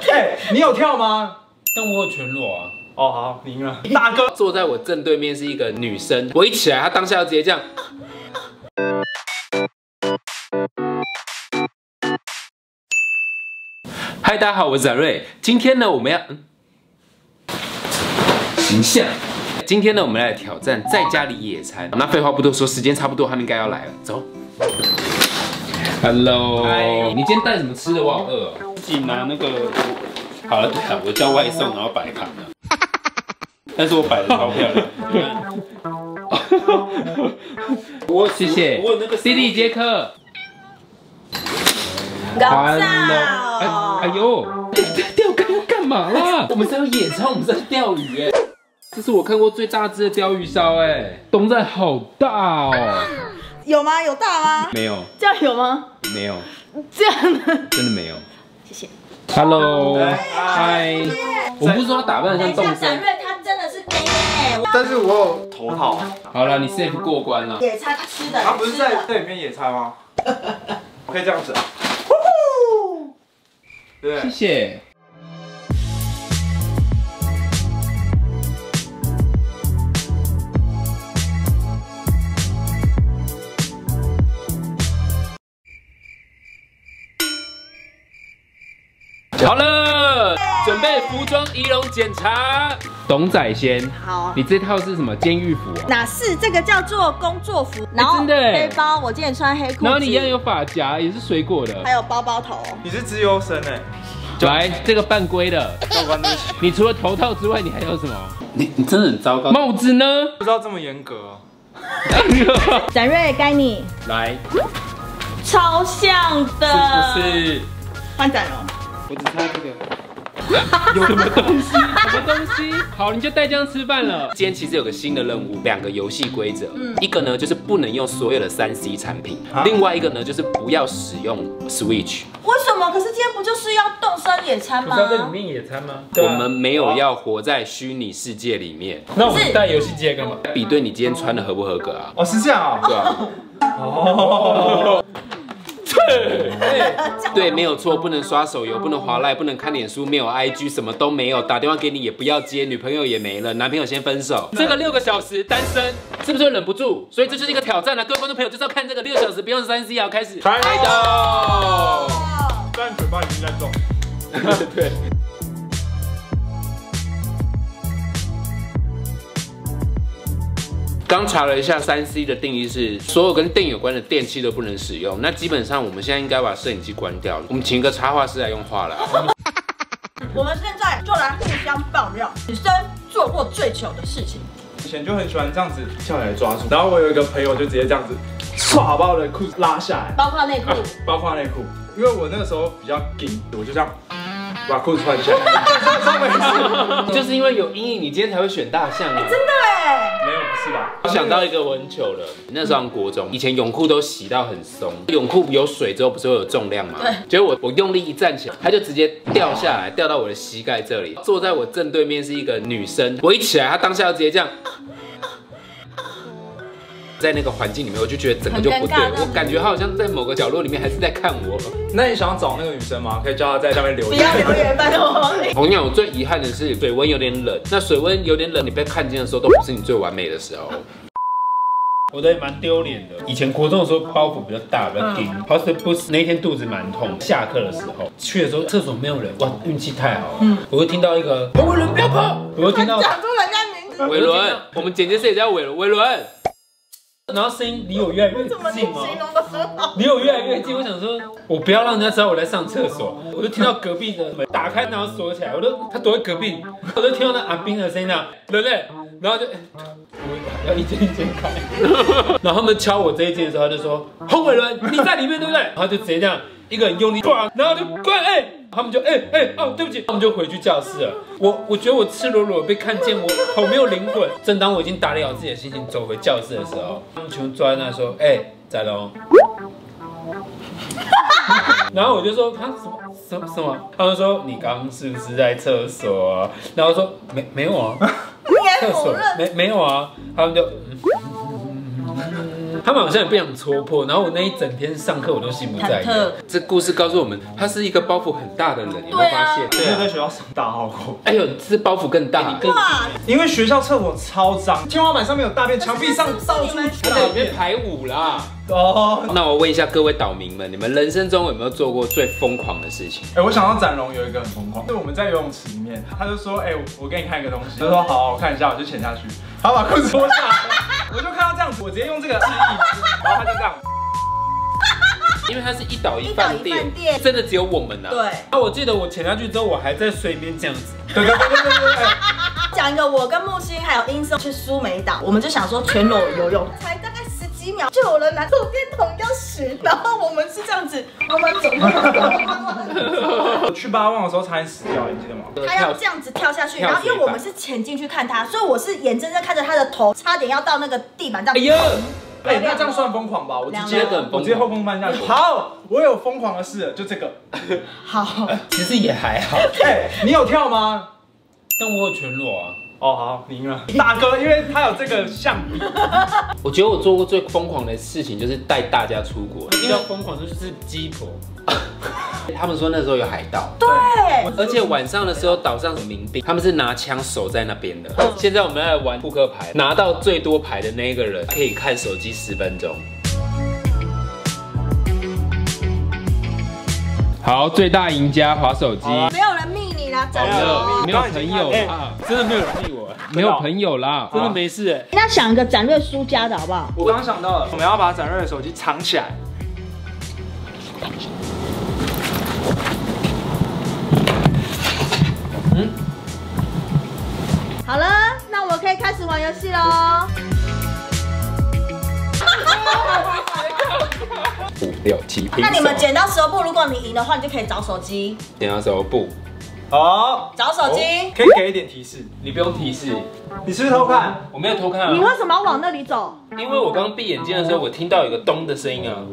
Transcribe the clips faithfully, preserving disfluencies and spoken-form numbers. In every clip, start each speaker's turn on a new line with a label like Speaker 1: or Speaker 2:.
Speaker 1: 哎，你有跳吗？
Speaker 2: 但我有全裸啊。
Speaker 1: 哦，好，你赢了。大哥
Speaker 3: 坐在我正对面是一个女生，我一起来，她当下就直接这样。嗨，大家好，我是展瑞。今天呢，我们要嗯形象。今天呢，我们来挑战在家里野餐。那废话不多说，时间差不多，他们应该要来了，走。Hello， 你今天带什么吃的？我好饿哦。
Speaker 2: 自己拿那个，好了，对了，我叫外送，然后摆盘了。但是我摆的超漂亮。
Speaker 3: 我谢谢。
Speaker 2: 我有那个
Speaker 3: C D 杰克。
Speaker 4: Hello，
Speaker 3: 哎哎呦，钓竿要干嘛啦？我们是要野餐，我们是要钓鱼哎。这是我看过最大只的鲷鱼烧哎，东仔好大哦。
Speaker 4: 有吗？有大吗？
Speaker 3: 没有。
Speaker 4: 这样有吗？
Speaker 3: 没有。
Speaker 4: 这样呢？
Speaker 3: 真的没有。
Speaker 4: 谢谢。
Speaker 3: Hello， 嗨。我不是说要打扮得像动森。
Speaker 4: 展瑞他真的是 gay 哎，
Speaker 1: 但是我有头套。
Speaker 3: 好了，你 safe 过关了。
Speaker 4: 野餐吃的。
Speaker 1: 他不是在这里面野餐吗？我可以这样子。对。
Speaker 3: 谢谢。好了，准备服装仪容检查。董仔先，
Speaker 4: 好，
Speaker 3: 你这套是什么监狱服啊？
Speaker 4: 哪是这个叫做工作服，然后
Speaker 3: 真的
Speaker 4: 背包，我今天穿黑裤子，
Speaker 3: 然后你一样有发夹，也是水果的，
Speaker 4: 还有包包头。
Speaker 1: 你是资优生哎。
Speaker 3: 来，这个半龟的，
Speaker 1: 教官对不起。
Speaker 3: 你除了头套之外，你还有什么？
Speaker 2: 你你真的很糟糕。
Speaker 3: 帽子呢？
Speaker 1: 不知道这么严格哦。
Speaker 4: 展瑞该你，
Speaker 3: 来，
Speaker 4: 超像的，
Speaker 3: 是不是？
Speaker 4: 换展荣。
Speaker 2: 我只差这个。
Speaker 3: 有什么东西？什么东西？好，你就带这样吃饭了。今天其实有个新的任务，两个游戏规则。嗯，一个呢就是不能用所有的三 C 产品，另外一个呢就是不要使用 Switch。
Speaker 4: 为什么？可是今天不就是要动身野餐吗？
Speaker 2: 不是要在里面野餐吗？
Speaker 3: 我们没有要活在虚拟世界里面。
Speaker 2: 那我们带游戏机来干嘛？
Speaker 3: 比对你今天穿的合不合格啊？
Speaker 1: 哦，是这样啊。
Speaker 3: 对啊。
Speaker 1: 哦。
Speaker 3: 对，没有错，不能刷手游，不能滑赖，不能看脸书，没有 I G， 什么都没有，打电话给你也不要接，女朋友也没了，男朋友先分手。这个六个小时单身，是不是会忍不住？所以这就是一个挑战了，各位观众朋友就是要看这个六个小时不用三 C 啊，开始开动。
Speaker 1: 但嘴巴已经在动。
Speaker 3: 对。刚查了一下，三 C 的定义是所有跟电有关的电器都不能使用。那基本上我们现在应该把摄影机关掉了。我们请一个插画师来用画了。
Speaker 4: 我们现在就来互相爆料女生做过最糗的事情。
Speaker 1: 以前就很喜欢这样子跳起来抓住，然后我有一个朋友就直接这样子，唰把我的裤子拉下来，
Speaker 4: 包括内裤，
Speaker 1: 包括内裤，因为我那个时候比较紧，我就这样把裤子穿起来。
Speaker 3: 就是因为有阴影，你今天才会选大象啊！
Speaker 4: 真的哎，
Speaker 1: 没有，不是吧？
Speaker 3: 我想到一个我很糗了，那时候国中，以前泳裤都洗到很松，泳裤有水之后不是会有重量吗？
Speaker 4: 对。
Speaker 3: 结果我我用力一站起来，它就直接掉下来，掉到我的膝盖这里。坐在我正对面是一个女生，我一起来，她当下就直接这样。在那个环境里面，我就觉得整个就不对，我感觉她好像在某个角落里面还是在看我。
Speaker 1: 那你想找那个女生吗？可以叫她在下面留言。
Speaker 4: 不要留言，拜托。
Speaker 3: 我跟你讲，我最遗憾的是水温有点冷。那水温有点冷，你被看见的时候都不是你最完美的时候。
Speaker 2: 我的蛮丢脸的。以前国中的时候包袱比较大，比较紧。好死不死那一天肚子蛮痛，下课的时候去的时候厕所没有人，哇，运气太好了。嗯，我会听到一个伟伦不要跑，我会听到
Speaker 4: 讲出人家名字。
Speaker 3: 伟伦，我们剪接师也叫伟伦，伟伦。
Speaker 2: 然后声音离我越来越近哦，
Speaker 4: 形容的很好，
Speaker 2: 离我越来越近。我想说，我不要让人家知道我在上厕所。我就听到隔壁的门打开，然后锁起来。我都他躲在隔壁，我就听到那阿斌的声音啊，对不对？然后就，我要一间一间开。然后他们敲我这一间的时候，他就说：“洪伟伦，你在里面对不对？”然后就直接这样一个人用力，然后就关哎。欸他们就哎哎、欸、哦，对不起，他们就回去教室了。我我觉得我赤裸裸被看见，我好没有灵魂。正当我已经打理好自己的心情走回教室的时候，他们全部坐在那说：“哎、欸，仔龙。”然后我就说：“他什么什么什么？”他们说：“你刚刚是不是在厕所啊？”然后我说：“没没有啊，厕所没没有啊。”他们就。 他们好像也不想戳破，然后我那一整天上课我都心不在焉。
Speaker 3: 这故事告诉我们，他是一个包袱很大的人，有没有发现？
Speaker 1: 对啊，在学校上大号过。
Speaker 3: 哎呦，这包袱更大。
Speaker 4: 哇！
Speaker 1: 因为学校厕所超脏，天花板上面有大便，墙壁上到处
Speaker 3: 他在里面排舞啦。
Speaker 1: 哦。
Speaker 3: 那我问一下各位岛民们，你们人生中有没有做过最疯狂的事情？
Speaker 1: 哎，我想到展荣有一个很疯狂，是我们在游泳池里面，他就说，哎，我给你看一个东西，他说好，我看一下，我就潜下去，他把裤子脱下来，我就看到这样子，我直接用这个示意，然后他就这样。
Speaker 3: 因为它是一岛一饭店，真的只有我们啊。
Speaker 4: 对。
Speaker 2: 啊，我记得我潜下去之后，我还在水边这样子。
Speaker 1: 对对对对对对。
Speaker 4: 讲一个，我跟木星还有英松去苏梅岛，我们就想说全裸游泳，才大概十几秒就有人拿手电筒要寻，然后我们是这样子慢慢走，慢慢走，慢慢走。
Speaker 1: 我去巴望的时候差点死掉，你记得吗？
Speaker 4: 他要这样子跳下去，然后因为我们是潜进去看他，所以我是眼睁睁看着他的头差点要到那个地板这样。
Speaker 3: 哎呀！
Speaker 1: 哎，那这样算疯狂吧？我直接
Speaker 3: 很
Speaker 1: 我直接后空翻下去。好，我有疯狂的事，就这个。
Speaker 4: 好，
Speaker 2: 其实也还好。
Speaker 1: 哎，你有跳吗？
Speaker 2: 但我有全裸啊。
Speaker 1: 哦，好，你赢了，大哥，因为他有这个相比。
Speaker 3: 我觉得我做过最疯狂的事情就是带大家出国。
Speaker 2: 比较疯狂的就是鸡婆。
Speaker 3: 他们说那时候有海盗，
Speaker 4: 对，
Speaker 3: 而且晚上的时候岛上有民兵，他们是拿枪守在那边的。现在我们来玩扑克牌，拿到最多牌的那一个人可以看手机十分钟。好，最大赢家滑手机，
Speaker 4: 没有人密你啦，真的，
Speaker 3: 没有朋友啦，
Speaker 2: 真的没有人密我，
Speaker 3: 没有朋友啦，真的没事。
Speaker 4: 人家想一个展略输家的好不好？
Speaker 1: 我刚刚想到了，我们要把展瑞的手机藏起来。
Speaker 4: 嗯，好了，那我可以开始玩游戏喽。
Speaker 3: 五六七，
Speaker 4: 那你们剪刀石头布，如果你赢的话，你就可以找手机。
Speaker 3: 剪刀石头布，
Speaker 1: 好，
Speaker 4: 找手机。
Speaker 1: 可以给一点提示？
Speaker 3: 你不用提示。
Speaker 1: 你是不是偷看？
Speaker 3: 我没有偷看啊。
Speaker 4: 你为什么要往那里走？
Speaker 3: 因为我刚刚闭眼睛的时候，我听到有个咚的声音啊。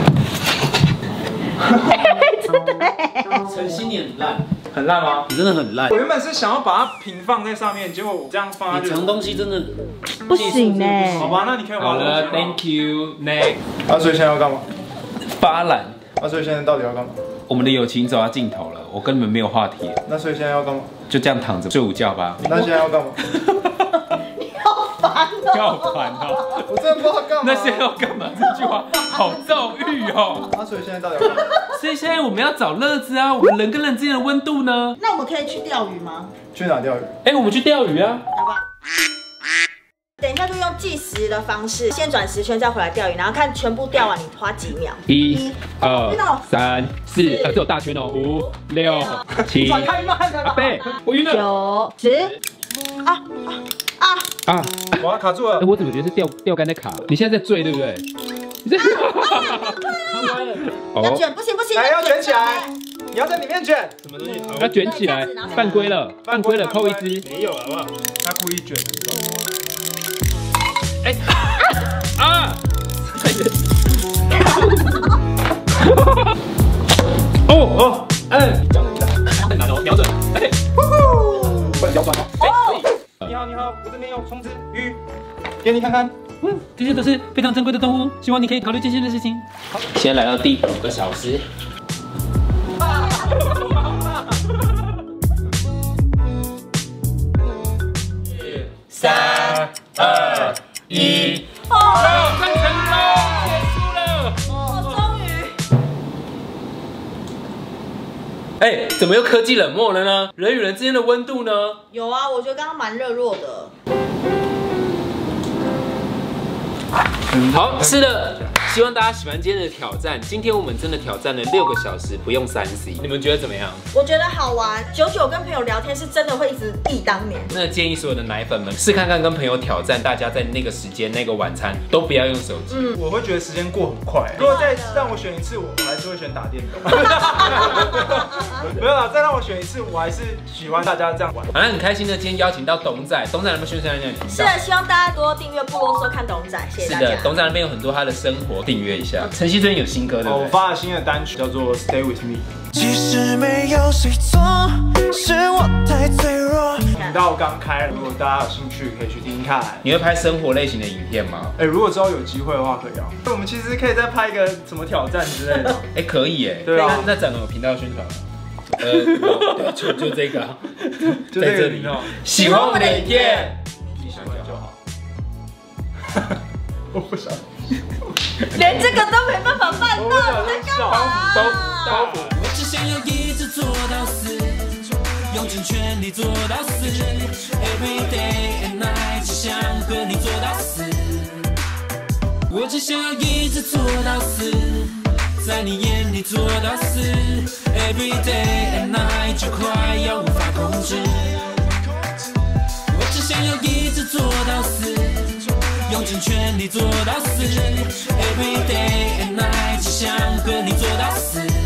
Speaker 4: 真的耶。
Speaker 3: 陈曦你很烂。
Speaker 1: 很烂吗？
Speaker 3: 你真的很烂。
Speaker 1: 我原本是想要把它平放在上面，结果我这样放下去，
Speaker 3: 你藏东西真的
Speaker 4: 不行呢。
Speaker 1: 好吧，那你可以
Speaker 3: 好了 ，Thank you，Next。
Speaker 1: 啊，所以现在要干嘛？
Speaker 3: 发懒。
Speaker 1: 啊，所以现在到底要干嘛？
Speaker 3: 我们的友情走到尽头了，我跟你们没有话题了。
Speaker 1: 那所以现在要干嘛？
Speaker 3: 就这样躺着睡午觉吧。
Speaker 1: 那现在要干嘛？
Speaker 4: 你好烦哦！
Speaker 3: 好烦哦！
Speaker 1: 我真的不知道干嘛。
Speaker 3: 那现在要干嘛？这句话好躁郁哦。
Speaker 1: 啊，所以现在到底要干嘛？
Speaker 3: 所以现在我们要找乐子啊！我们人跟人之间的温度呢？
Speaker 4: 那我们可以去钓鱼吗？
Speaker 1: 去哪钓鱼？
Speaker 3: 哎，我们去钓鱼啊！
Speaker 4: 要不要？等一下就用计时的方式，先转十圈再回来钓鱼，然后看全部钓完你花几秒。
Speaker 3: 一、二、三、四，呃，这有大圈哦，五、六、七。
Speaker 1: 转太慢了吧？
Speaker 3: 贝，我晕了。
Speaker 4: 九、十。啊啊
Speaker 3: 啊！
Speaker 1: 我要卡住了。
Speaker 3: 哎，我怎么觉得是钓钓竿在卡？你现在在坠，对不对？你在。
Speaker 4: 要卷，不行不行，
Speaker 1: 来要卷起来。你要在里面卷，
Speaker 2: 什么东西？
Speaker 3: 要卷起来，犯规了，犯规了，扣一支。
Speaker 2: 没有，好不好？
Speaker 1: 他故意卷。
Speaker 3: 哎啊！哦哦，哎，很难哦，瞄准，哎，不能腰酸哦。哎，
Speaker 1: 你好你好，我这边有虫子鱼，给你看看。
Speaker 3: 嗯，这些都是非常珍贵的动物，希望你可以考虑这些的事情。好，现在来到第五个小时。三二一，哦，看成了，结束了，
Speaker 4: 我终于。
Speaker 3: 哎，怎么又科技冷漠了呢？人与人之间的温度呢？
Speaker 4: 有啊，我觉得刚刚蛮热络的。
Speaker 3: 好，是的，希望大家喜欢今天的挑战。今天我们真的挑战了六个小时，不用三 C， 你们觉得怎么样？
Speaker 4: 我觉得好玩，久久跟朋友聊天是真的会一直忆当年。
Speaker 3: 那建议所有的奶粉们试看看，跟朋友挑战，大家在那个时间、那个晚餐都不要用手机。
Speaker 4: 嗯，
Speaker 1: 我会觉得时间过很快。如果再让我选一次，我还是会选打电动。没有啦，再让我选一次，我还是喜欢大家这样玩。
Speaker 3: 反正很开心的，今天邀请到董仔，董仔能不能宣传一下你的频道？
Speaker 4: 是的，希望大家多订阅不啰嗦看董仔，谢谢大家。
Speaker 3: 是的，董仔那边有很多他的生活，订阅一下。陈曦最近有新歌对不
Speaker 1: 我
Speaker 3: 对？
Speaker 1: 发了新的单曲叫做《Stay with Me》。
Speaker 5: 其实没有谁错，是我太脆弱。
Speaker 1: 频道刚开，如果大家有兴趣可以去听听看。
Speaker 3: 你会拍生活类型的影片吗？
Speaker 1: 哎，如果之后有机会的话，可以啊。我们其实可以再拍一个什么挑战之类的。
Speaker 3: 哎，可以哎。
Speaker 1: 对啊。
Speaker 3: 那整个频道宣传吗？呃，对，就就这个，
Speaker 1: 就在这里。
Speaker 3: 喜欢我们的影片，
Speaker 1: 喜欢就好。我不想。
Speaker 4: 连这个都没办法办到，你在干嘛？
Speaker 3: 包袱。
Speaker 5: 我只想要一直做到死，用尽全力做到死 ，Every day and night， 只想和你做到死。我只想要一直做到死，在你眼里做到死 ，Every day and night， 就快要无法控制。我只想要一直做到死。用尽全力做到死 ，Every day and night， 只想和你做到死。